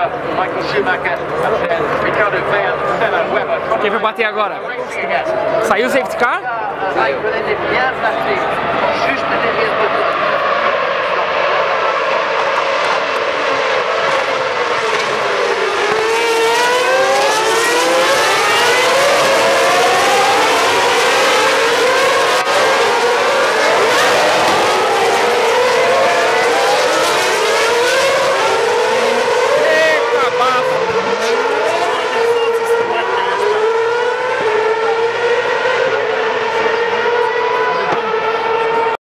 Michael Schumacher, and then Ricardo Weber, Senna, Weber. Quem vai bater agora? Saiu o safety car? Raikkonen est bien placé, juste derrière.